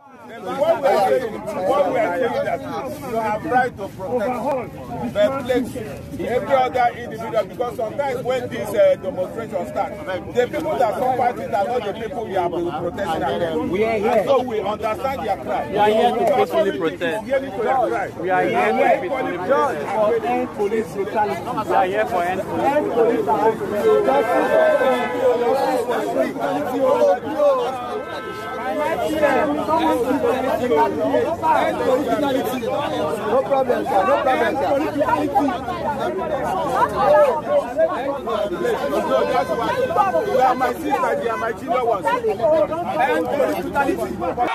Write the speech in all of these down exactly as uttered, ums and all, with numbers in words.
What we are saying, what we are saying is that you have right to protest the place, every other individual, because sometimes when these uh, demonstrations start, the people that support it are not the people we are protesting against. We are here. So we understand their cry. We are here to peacefully protest. We are here to peacefully protest for end police brutality. We are here for end police brutality. No problem, sir. No problem, sir. You are my sister, you are my junior ones. And police brutality.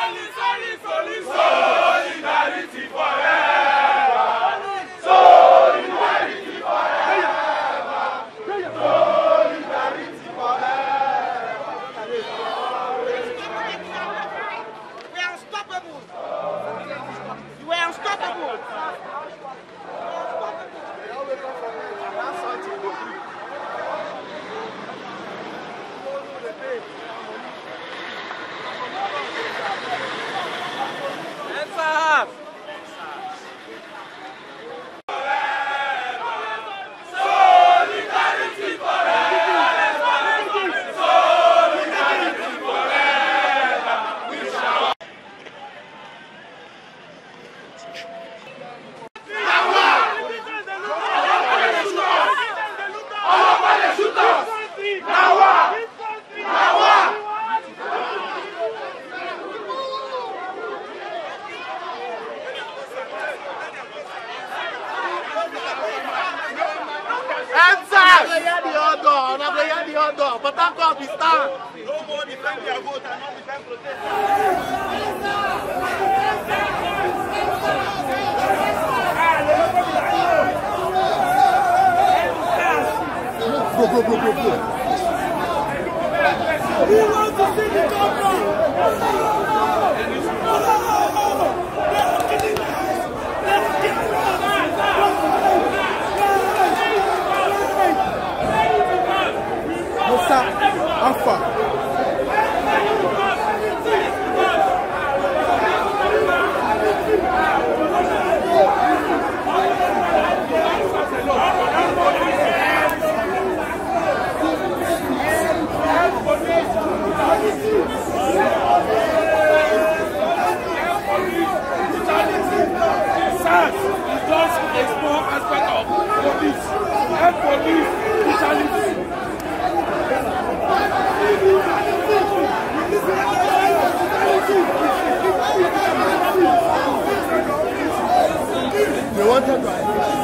Solidarity forever. Solidarity forever. Solidarity but thank God we stand. No more defend their vote and not defend protest. Go, go, go, go, go. We want to see the government. Alpha. Just a small aspect of police and police brutality. They wanted to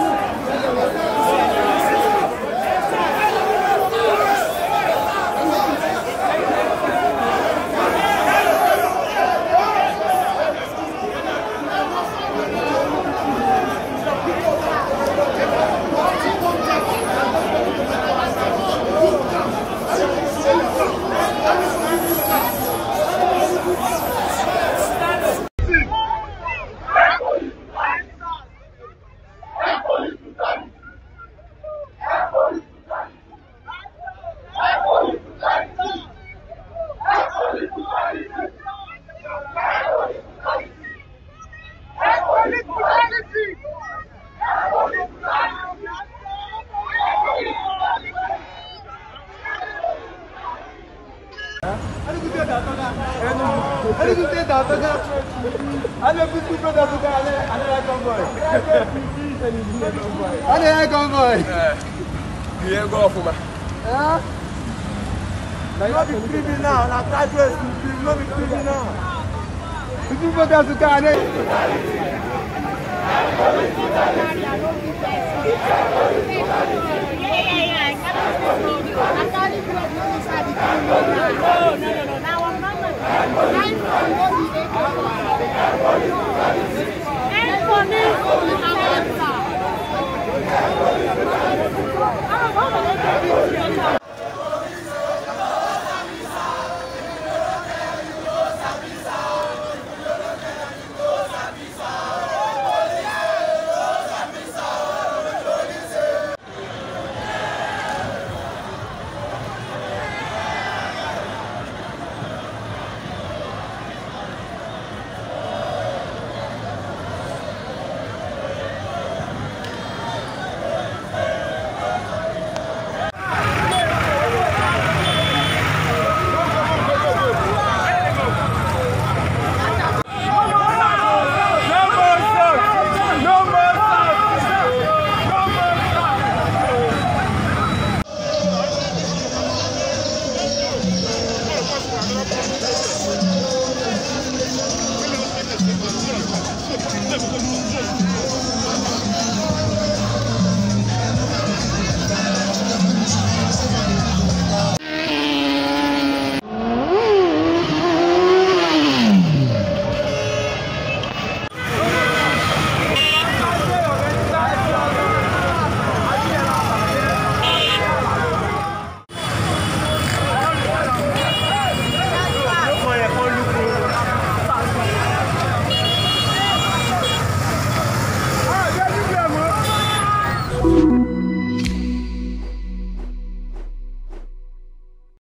Allez, convoy. Bien go for me. Hein? Now you be free now. Now try to you no be free now. If you go down to Ghana. No, no, no, no. Now I'm not.